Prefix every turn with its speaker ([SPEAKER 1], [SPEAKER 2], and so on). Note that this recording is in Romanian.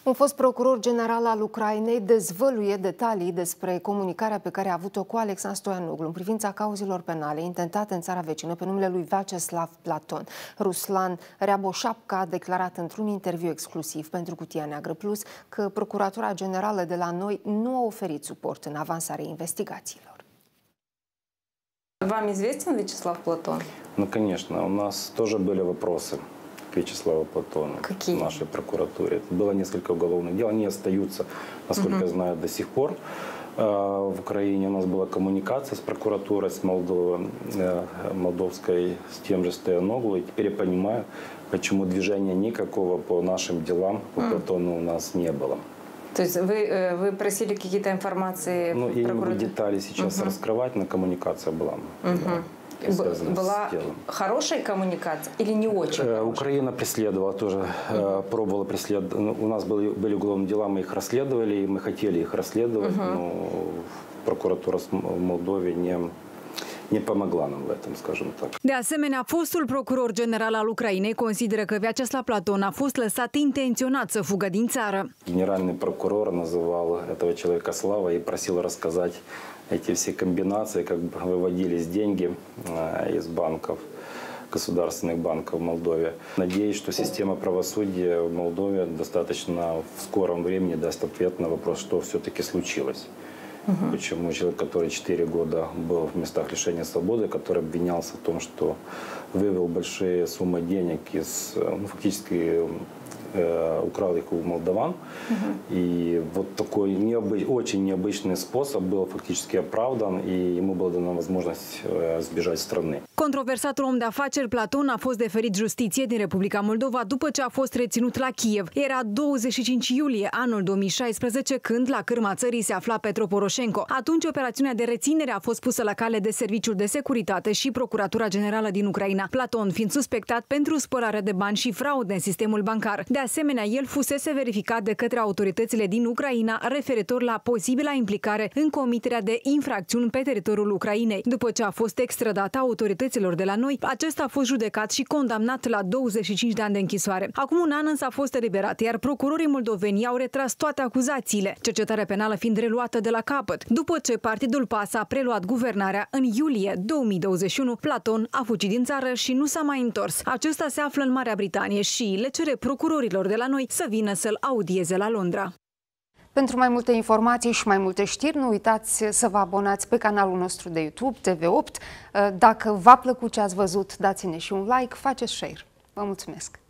[SPEAKER 1] Un fost procuror general al Ucrainei dezvăluie detalii despre comunicarea pe care a avut-o cu Alexandru Stoianoglu în privința cauzelor penale intentate în țara vecină pe numele lui Vyacheslav Platon. Ruslan Ryaboșapka a declarat într-un interviu exclusiv pentru Cutia Neagră Plus că Procuratura Generală de la noi nu a oferit suport în avansarea investigațiilor.
[SPEAKER 2] Вам известен Вячеслав Платон?
[SPEAKER 3] Ну, конечно. У нас тоже были вопросы к Вячеславу Платону.
[SPEAKER 2] Какие?
[SPEAKER 3] В нашей прокуратуре. Было несколько уголовных дел. Они остаются, насколько я знаю, до сих пор. В Украине у нас была коммуникация с прокуратурой, с молдовской, с тем же Стояноглу. И теперь я понимаю, почему движения никакого по нашим делам по Платону у нас не было.
[SPEAKER 2] То есть вы просили какие-то информации?
[SPEAKER 3] Ну, я не могу детали сейчас раскрывать, но коммуникация была.
[SPEAKER 2] Была хорошая коммуникация или не очень?
[SPEAKER 3] Украина преследовала тоже, пробовала преследовать. У нас были уголовные дела, мы их расследовали, и мы хотели их расследовать, но прокуратура в Молдове не помогла нам в этом, скажем так.
[SPEAKER 4] De asemenea, fostul procuror general al Ucrainei consideră că Vyacheslav Platon a fost lăsat intenționat să fugă din țară.
[SPEAKER 3] Генеральный прокурор называл этого человека Слава и просил рассказать эти все комбинации, как выводились деньги из банков, государственных банков в Молдове. Надеюсь, что система правосудия в Молдове достаточно в скором времени даст ответ на вопрос, что все-таки случилось. Почему человек, который 4 года был в местах лишения свободы, который обвинялся в том, что вывел большие суммы денег из, ну, фактически украл их у молдаван. И вот такой очень необычный способ был фактически оправдан, и ему была дана возможность сбежать страны.
[SPEAKER 4] Controversatul om de afaceri Platon a fost deferit justiției din Republica Moldova după ce a fost reținut la Kiev. Era 25 iulie anul 2016 când la cârma țării se afla Petro Poroșenko. Atunci operațiunea de reținere a fost pusă la cale de Serviciul de Securitate și Procuratura Generală din Ucraina, Platon fiind suspectat pentru spălare de bani și fraude în sistemul bancar. De asemenea, el fusese verificat de către autoritățile din Ucraina referitor la posibila implicare în comiterea de infracțiuni pe teritoriul Ucrainei. După ce a fost extradat autorităților de la noi, acesta a fost judecat și condamnat la 25 de ani de închisoare. Acum un an însă a fost eliberat, iar procurorii moldoveni au retras toate acuzațiile, cercetarea penală fiind reluată de la capăt. După ce Partidul PAS a preluat guvernarea în iulie 2021, Platon a fugit din țară și nu s-a mai întors. Acesta se află în Marea Britanie și le cere procurorilor de la noi să vină să-l audieze la Londra.
[SPEAKER 1] Pentru mai multe informații și mai multe știri, nu uitați să vă abonați pe canalul nostru de YouTube, TV8. Dacă v-a plăcut ce ați văzut, dați-ne și un like, faceți share. Vă mulțumesc!